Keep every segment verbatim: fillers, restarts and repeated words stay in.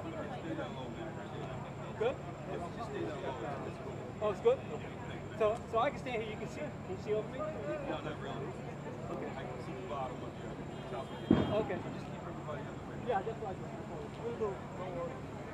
Good? Oh, it's good? So, so I can stand here, you can see? Can you see over me? No, not really. Okay. I can see the bottom of your top of your head. Okay. Just keep everybody up there. Yeah, that's what I do. We'll do. Don't worry.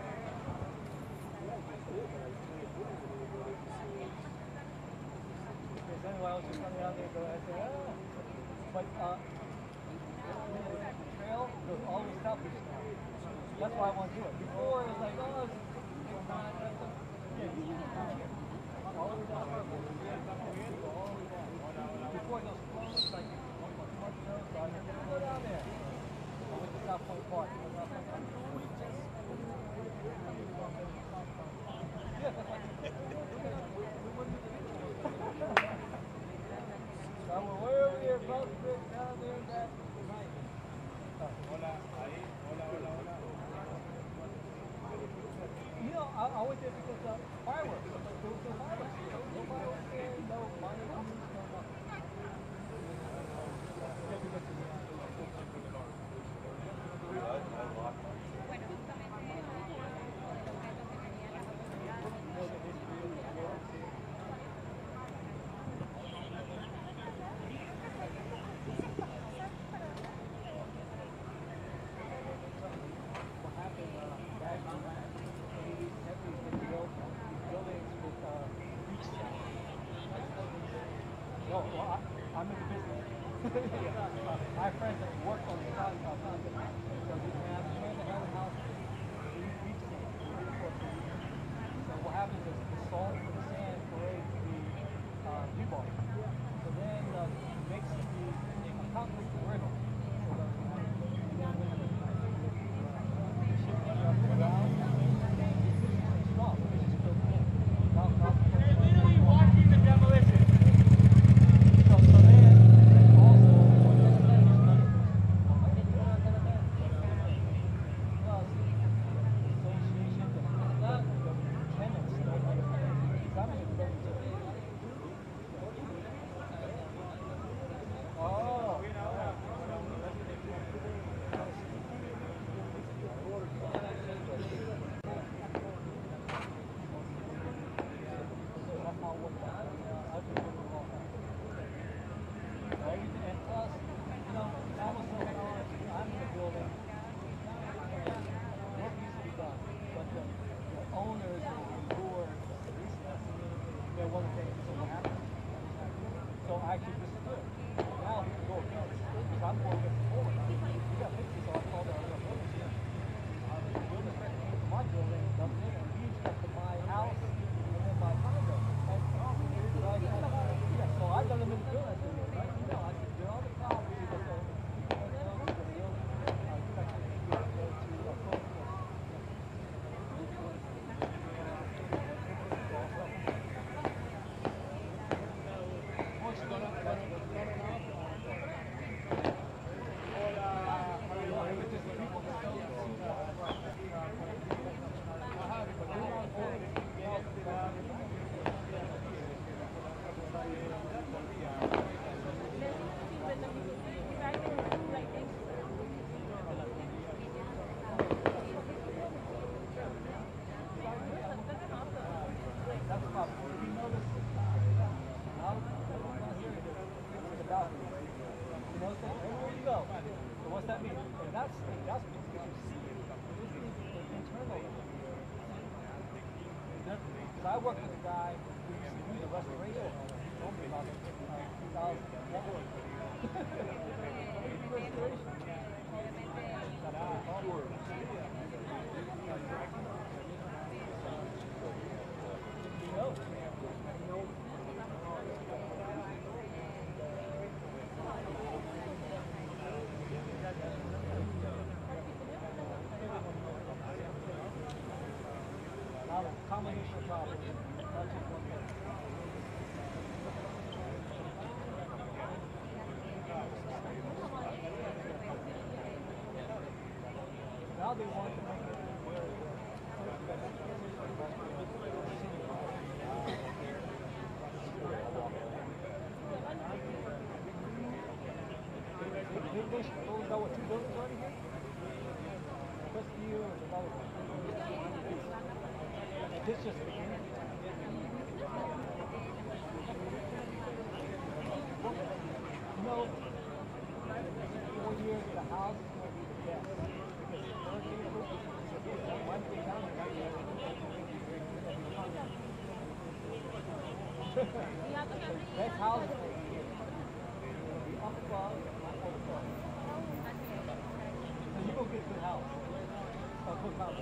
If there's anyone else who's coming out there, go ahead and say, oh. But, uh, the trail goes always southeast now. That's why I want to do it. Before it was like, oh, it's it's not, that's a, yeah, you can come here. All the way down purple. All the way down. Before it goes close, like, one more month ago, so I said, go down there. I went to South Point Park. I went to South Point Park. Yeah, that's like, we wouldn't do it. So I went way over here, across the bridge, down there, and back. Hola, ahí, hola, hola, hola. You know, I, I went there because of fireworks. There was no fireworks. No fireworks there, no money, no nothing. No, well, I, I'm in the business. I have friends that work on the side of the so we have we had to have a house three weeks in, three or four weeks. So what happens is the salt and the sand parade to the uh, rebar. So then uh, it makes the, the concrete brittle. So that we have, and then when the uh, ship comes up and down, it's strong, it's just still thin. Now, now, They're literally watching the demolition. so, so then, then also, I worked with a guy who used to do the restoration. He told me about it in uh, two thousand one. Restoration. You know? Combination of problems, not just one thing. Now they want to make it where they, they, they, they, what, two buildings already here? Crestview is another one. And this just beginning. You know, four years the house is going to be the best. Because the hurricane proof is one thing down there. Next house is going to be up above, not above. So you go get a good house. A good house.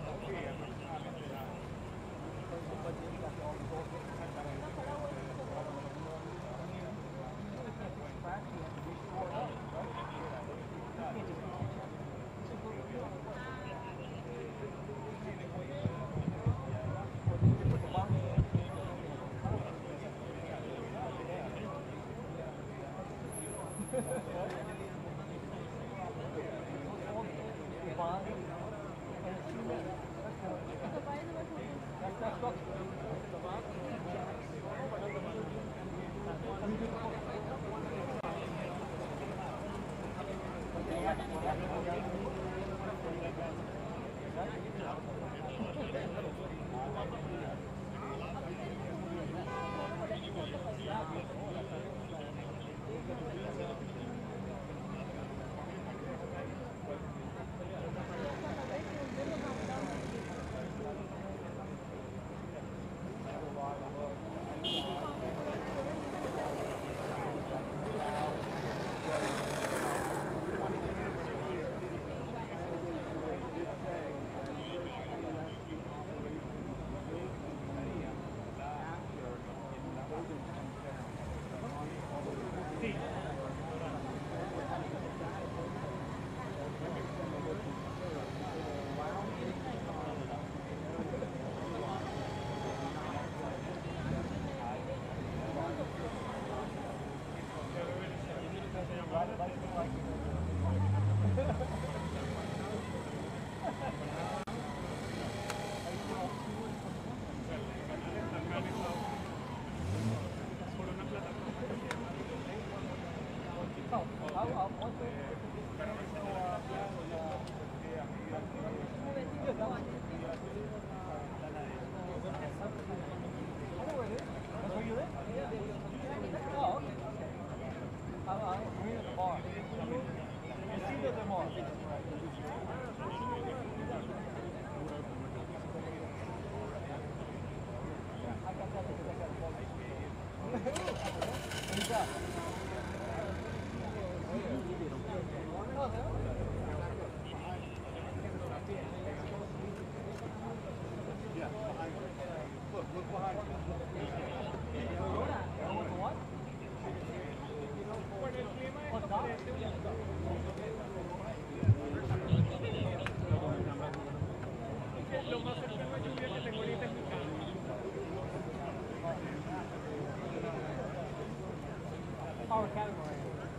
Power category.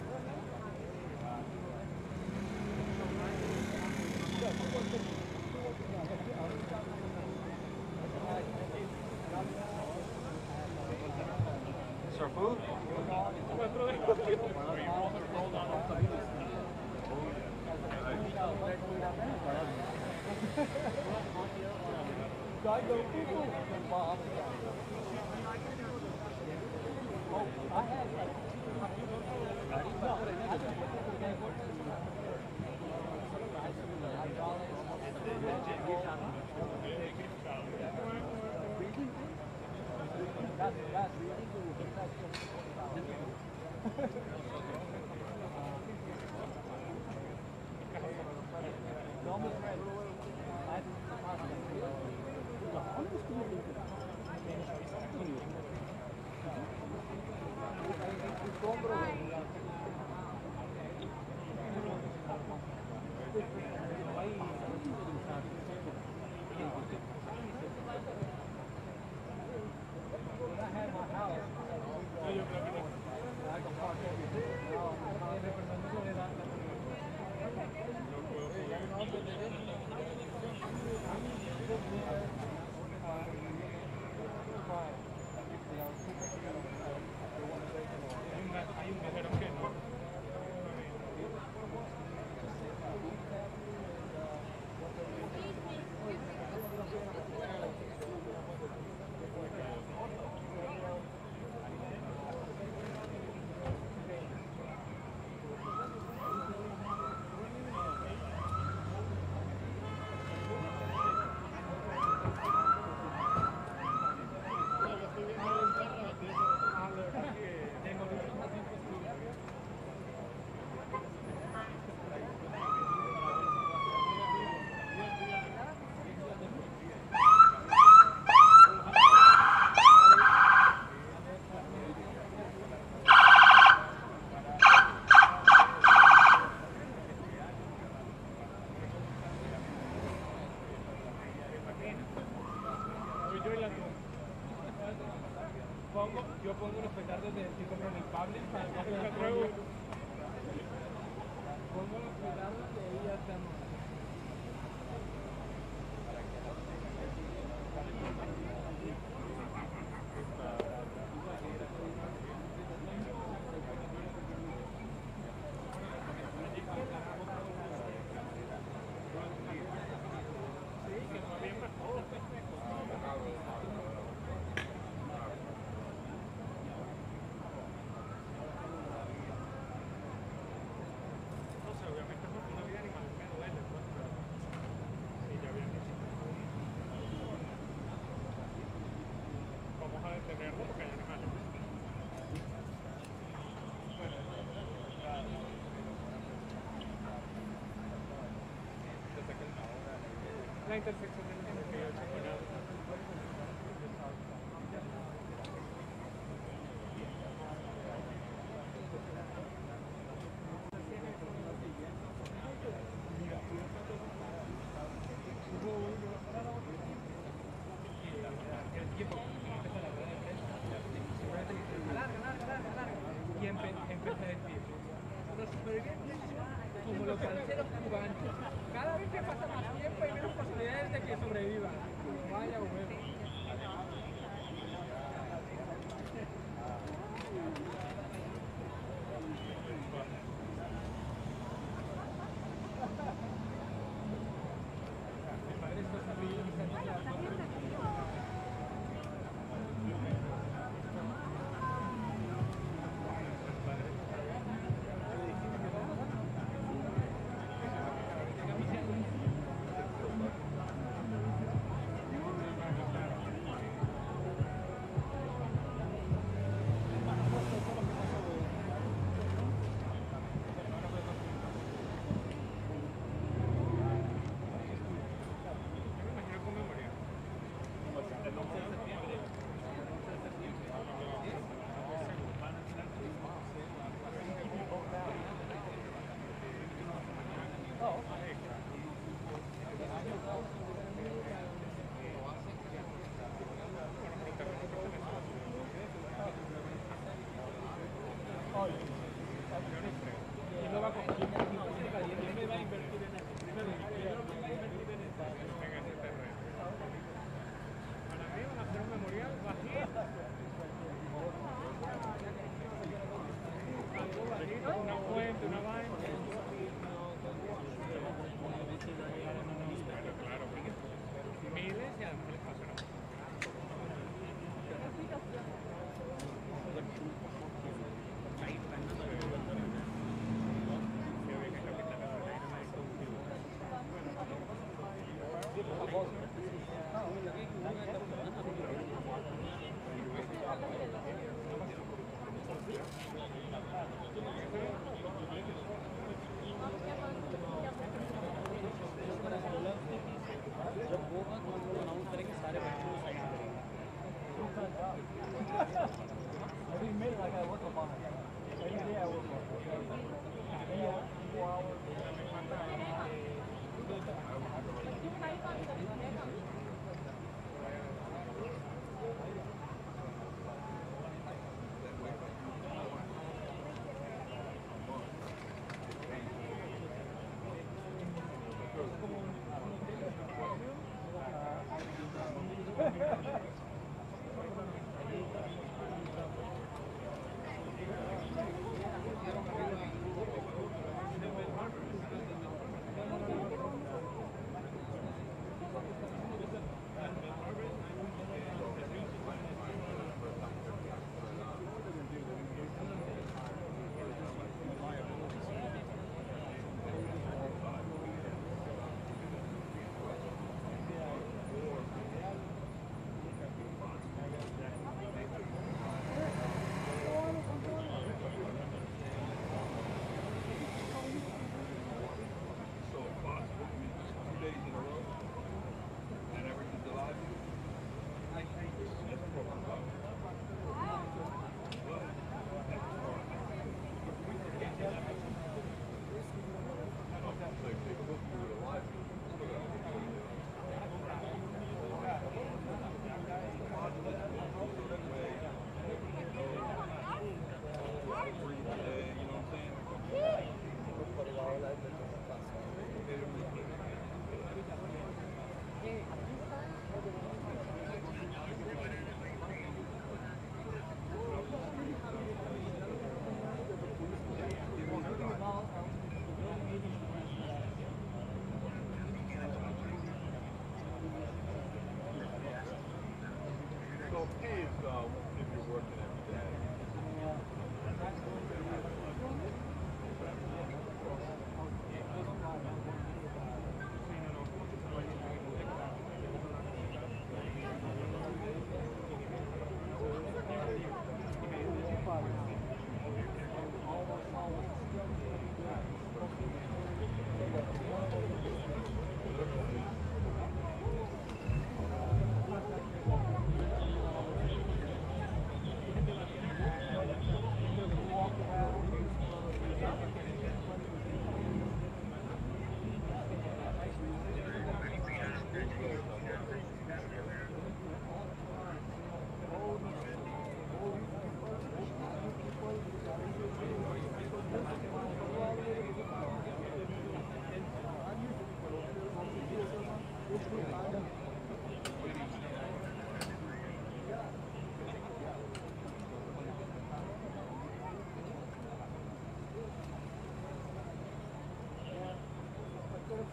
Sir food? I go poo-poo. Bob. Oh, I had like no, I just that's that's almost ready. una intersección en en el que yo choco nada. El tiempo empieza la rueda de prensa y empe- empecé a decir los supervivientes como los salseros cubanos, cada vez que pasa más tiempo hay menos posibilidades de que sobrevivan. Vaya huevo. Mi padre esto sabía y sabía. Y no va a coger y me va a invertir en eso. Primero, primero me va a invertir en eso. En ese terreno. Para mí van a hacer un memorial bajito. Algo bajito, una fuente, una vaina. Claro, porque miles y además les pasará. जब वो announce करेंगे सारे बच्चों को sign करेंगे Every minute I gotta work on it. Every day I work on it. Three hours, four hours.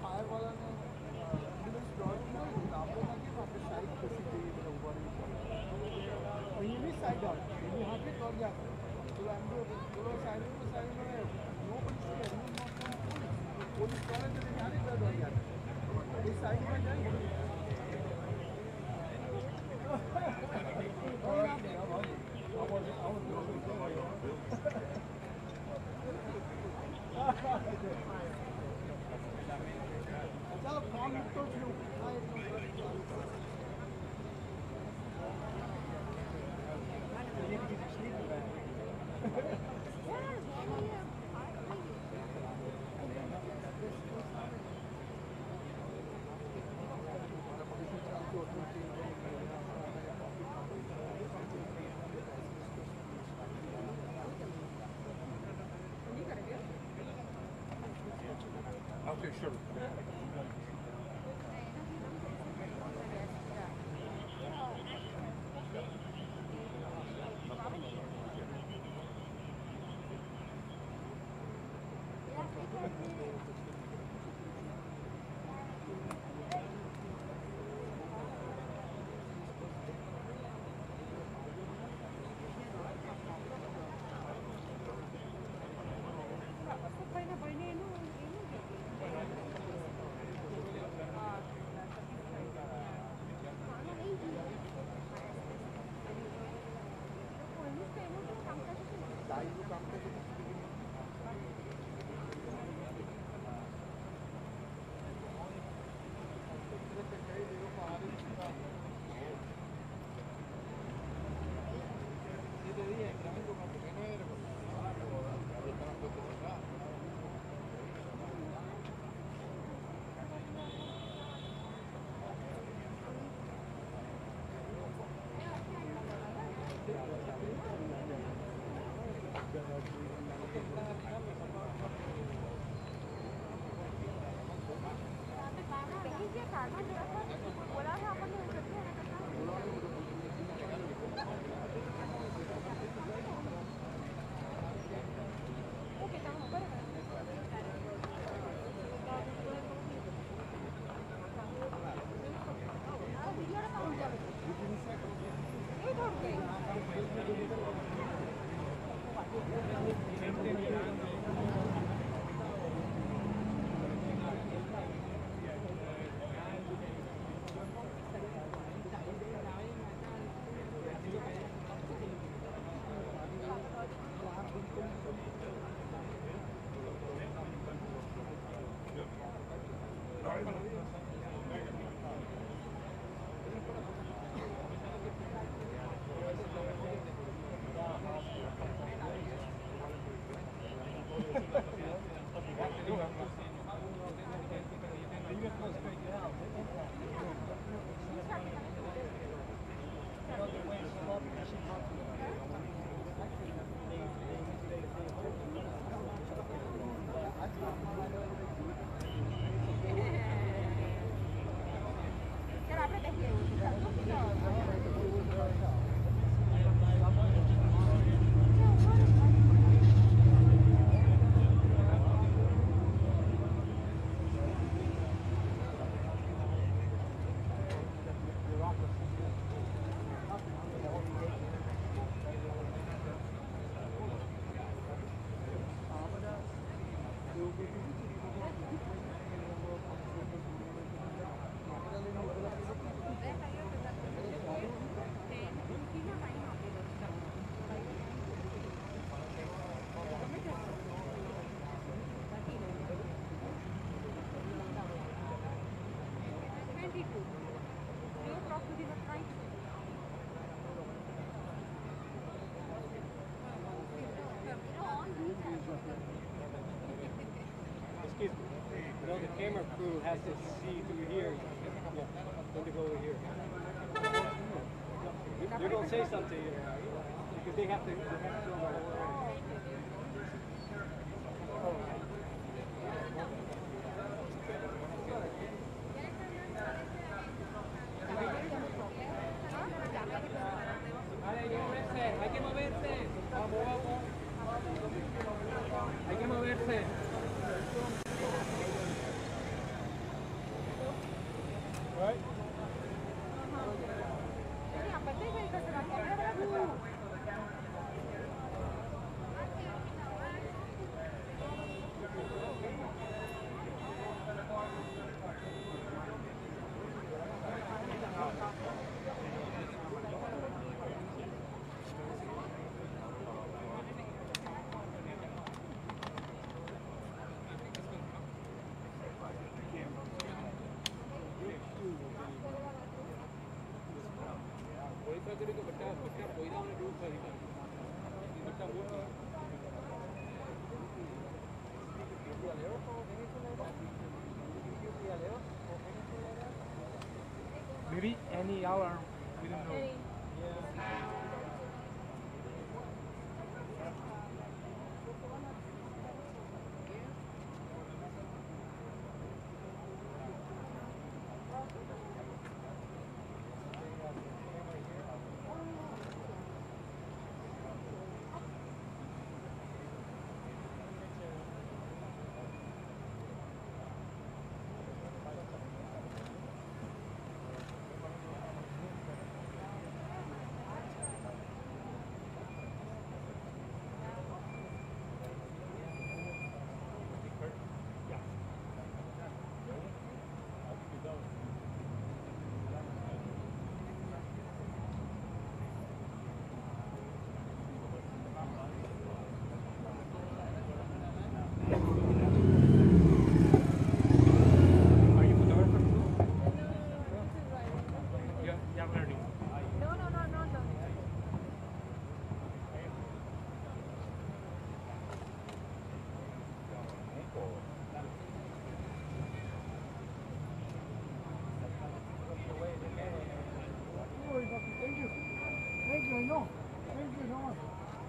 Fire वाला ने ambulance draw किया आपको लगे तो आपके साइड किसी भी ऊपर और ये भी साइड डाउन ये यहाँ पे कर जाता है तो एम्बुलेंस तो साइड में साइड में नो पुलिस है नो पुलिस वाले जो यहाँ पे कर जाता है इस साइड में जाएंगे चलो फोन तो छू Okay, sure. You know, the camera crew has to see through here. Yeah, when to go over here. They're going to say something to you because they have to, they have to film the whole area. Vale, hay que moverse, hay que moverse. Vamos, vamos. Hay que moverse. Maybe any hour, we don't know. Any. Are you photographer too? No, no, no, this is right. You're, you're learning. No, no, no, no, no. Thank you. Thank you, I know. Thank you so much.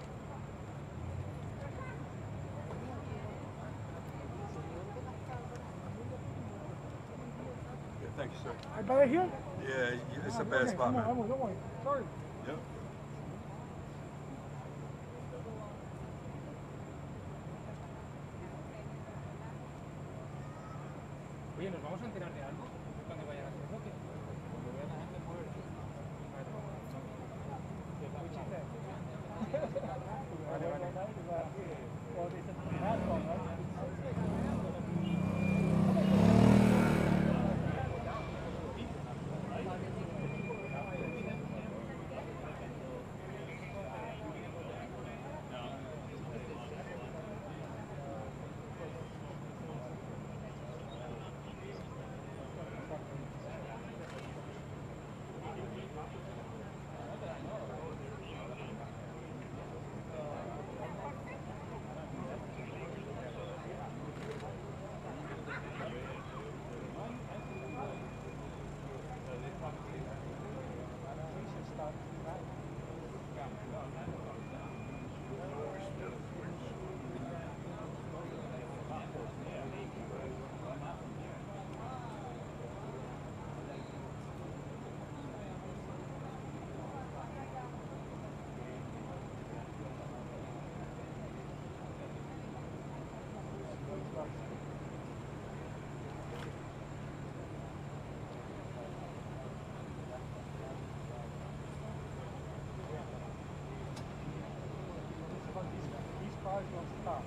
Yeah, thank you, sir. I better here? Yeah, you- it's a Okay, bad spot, come on, I man. will, don't worry. Sorry. Yep. Oye, ¿nos vamos a enterar de algo cuando vayan a hacer roque? Cuando vean a la gente moverse. Vale, vale. These cars will stop.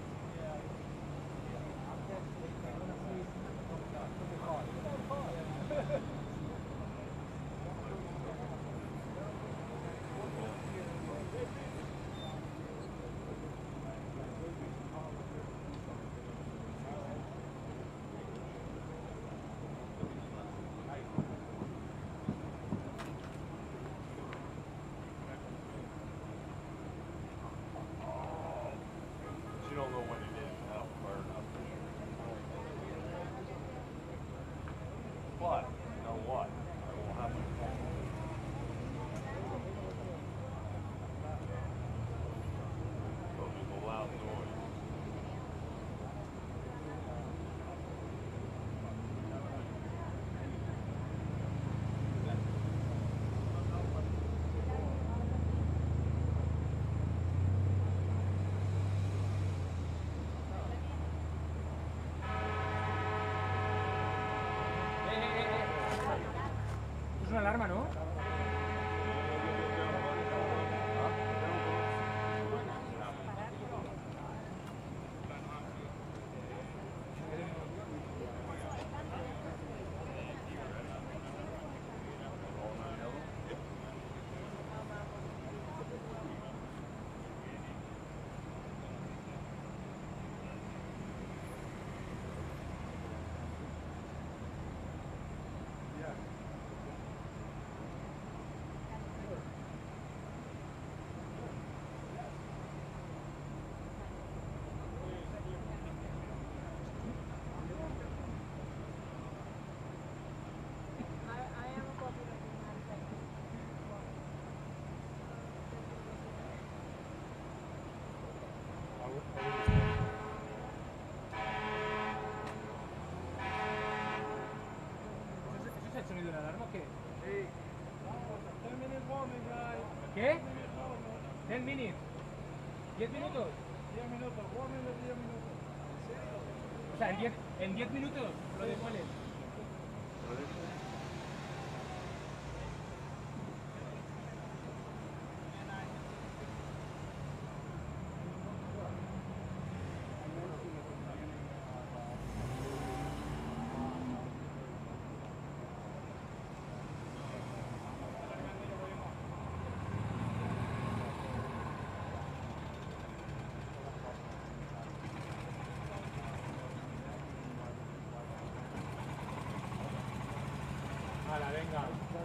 But you don't know when it is, how far enough. But, you know what? I will have my phone. So there's a loud noise. Es una alarma, ¿no? sonido de la alarma o qué? Sí. ten minutes warming, guys. ¿Qué? ten minutes. diez minutos. diez minutos, warming de diez minutos. O sea, en diez, en diez minutos lo devuelven. Hala, venga.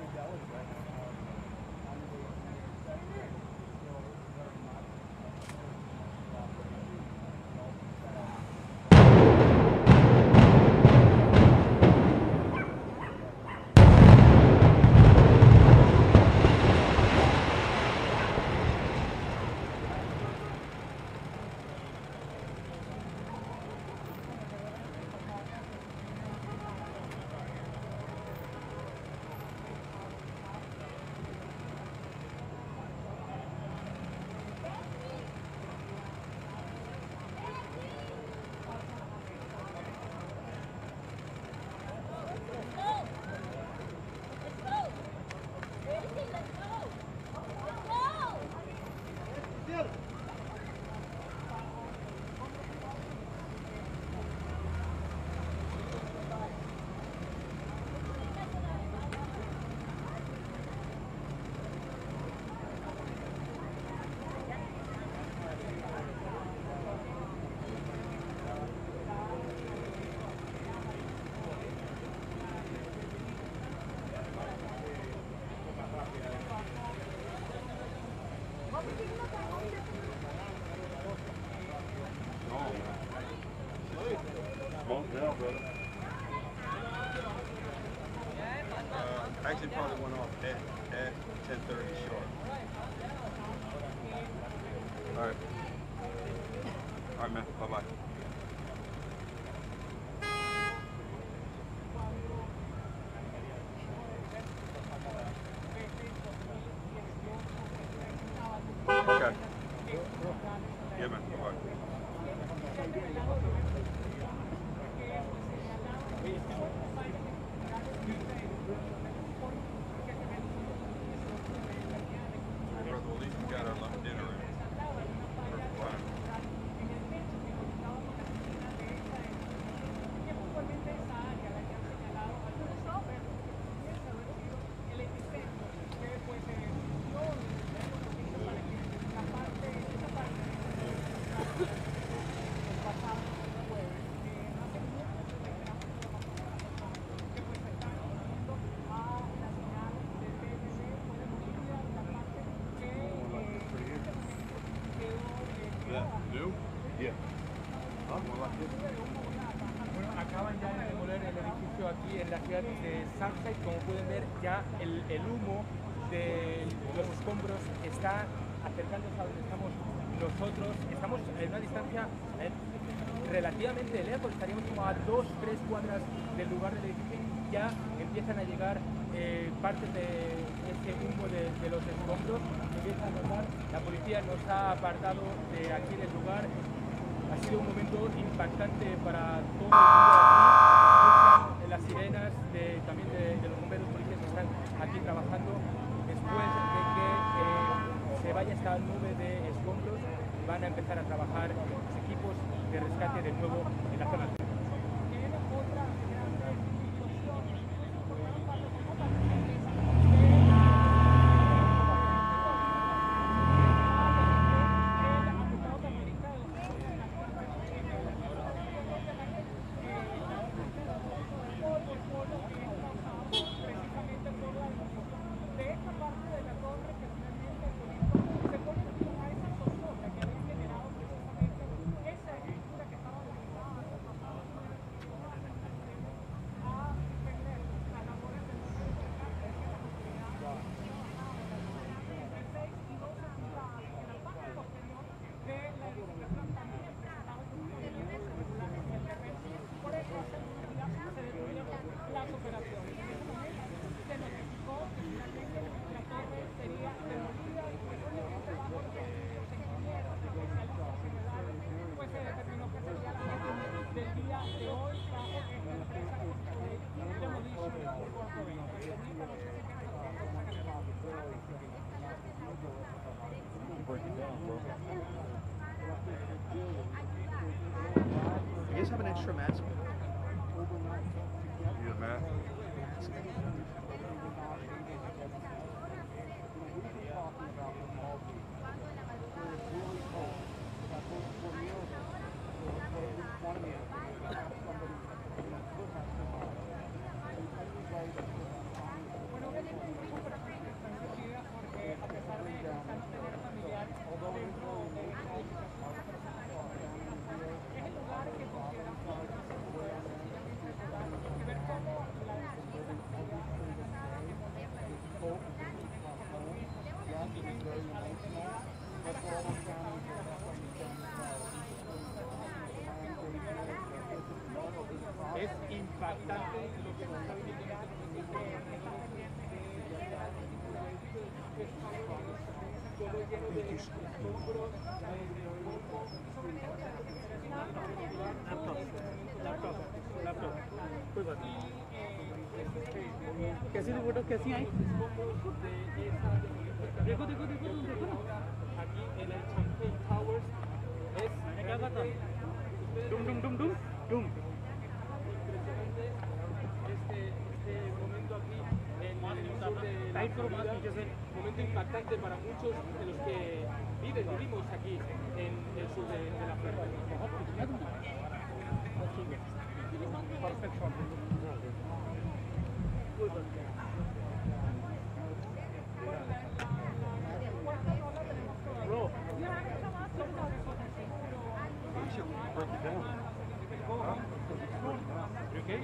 Slow down, brother. Uh, actually, probably went off at at ten thirty sharp. All right. All right, man. Bye bye. Okay. Yeah, man. Bye bye. Brother, at least we got our lunch dinner in. Perfect time. New? Yeah. Bueno, acaban ya de demoler el edificio aquí en la ciudad de Surfside. Como pueden ver, ya el, el humo de los escombros está acercándose a donde estamos nosotros. Estamos en una distancia eh, relativamente lejos, estaríamos como a dos, tres cuadras del lugar del edificio y ya empiezan a llegar eh, partes de este humo de, de los escombros. Empieza a notar, la policía nos ha apartado de aquí del lugar. Ha sido un momento impactante para todo el mundo aquí. Las sirenas de, también de, de los bomberos policías que están aquí trabajando. Después de que eh, se vaya esta nube de escombros, van a empezar a trabajar los equipos de rescate de nuevo en la zona. extra mask? Need a mask? Es impactante lo que se está viviendo en este momento. Todo lleno de escombros, Laptop. Laptop. Laptop. कोई बात नहीं कैसी थी photo कैसी आई देखो देखो देखो तुम देखो ना aquí en el Champagne Towers es मैंने क्या कहा था डुम डुम डुम डुम डुम impresionante este, este momento aquí en el sur de la tight करो बात Florida. नीचे से Momento impactante para muchos de los que viven, vivimos aquí en el sur de, de la Florida. बहुत कुछ है तुमने ठीक है परफेक्ट शॉट कोई बात नहीं bro You should break it down. You okay?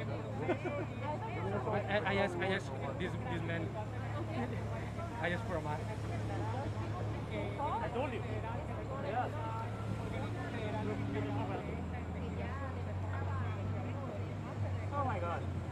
I, I asked, I asked this, this man, I asked for a mask. I told you yeah oh my god